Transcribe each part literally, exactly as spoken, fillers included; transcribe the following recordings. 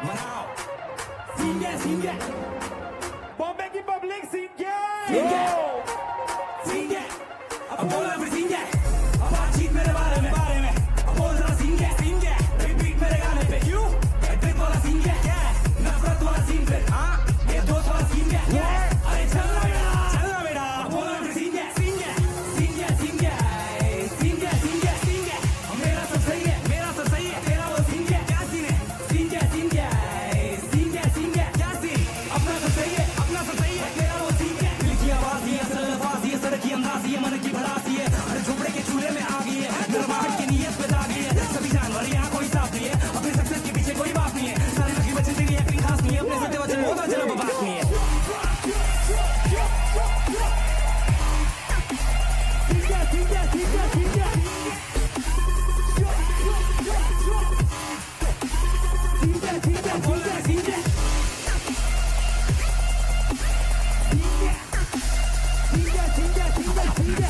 मनाओ सिंगे सिंगे बॉम्बे की पब्लिक सिंगे सिंगे सिंगे अब बोला फिर सिंगे अब बातचीत मेरे बारे में बारे में अब बोल जरा सिंगे सिंगे रिपीट मेरे गाने पे क्यों ट्रिप वाला सिंगे नफरत वाला सीन पे हाँ ये दोस्त वाला सिंगे अरे चलना बेटा चलना बेटा अब बोला फिर सिंगे सिंगे सिंगे सिंगे सिंगे सिंगे सिंगे मेरा सब सही है मेरा सब सही है तेरा वो सिंगे क्या सीन है सिंगे सिंगे सिंगे सिंगे क्या सीन अपना सब सही है अपना सब सही है तेरा वो सिंगे दिल की आवाज ये असल अल्फाज ये सर की अंदाज ये मन की भड़ासी है अरे झोपड़े के चूल्हे में आ गई है गर्माहट की नीयत पे दागी है सभी जानवर यहाँ कोई साफ नहीं है अपने सक्सेस के पीछे कोई बात नहीं है सारे लकी बच्चे तेरी एक्टिंग खास नहीं है अपने सत्य वचन होता चलो बात नहीं है सिंगे सिंगे सिंगे सिंगे सिंगे सिंगे बोला सिंगे सिंगे सिंगे सिंगे सिंगे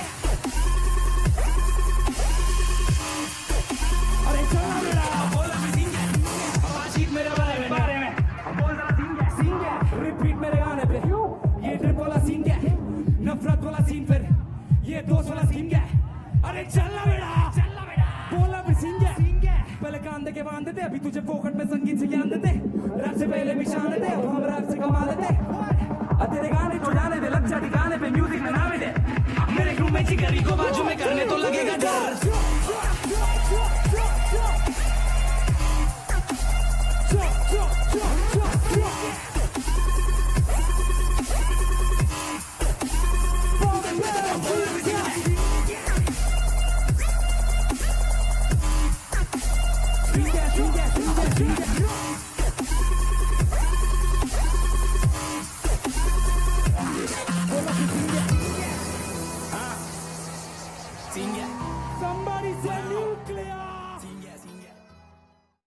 अरे चलना बेटा बोला फिर सिंगे अब बातचीत मेरे बारे में बारे में अब बोल जरा सिंगे सिंगे रिपीट मेरे गाने पे ये ट्रिप वाला सीन क्या है नफरत वाला सीन फिर ये दोस्त वाला सीन क्या है अरे चलना बेटा चलना बेटा बोला फिर सिंगे सिंगे पहले कान दे के बांध देते अभी तुझे फोकट में संगीत से ज्ञान देते रैप से पहले भी शान देते अब हम रैप से कमा लेते अब तेरे गाने तो जाने दे लग जा ठिकाने पे म्यूजिक में नामे दे मेरे ग्रुप में चिकरी को बाजू में करने तो लगेगा डर Somebody say nuclear!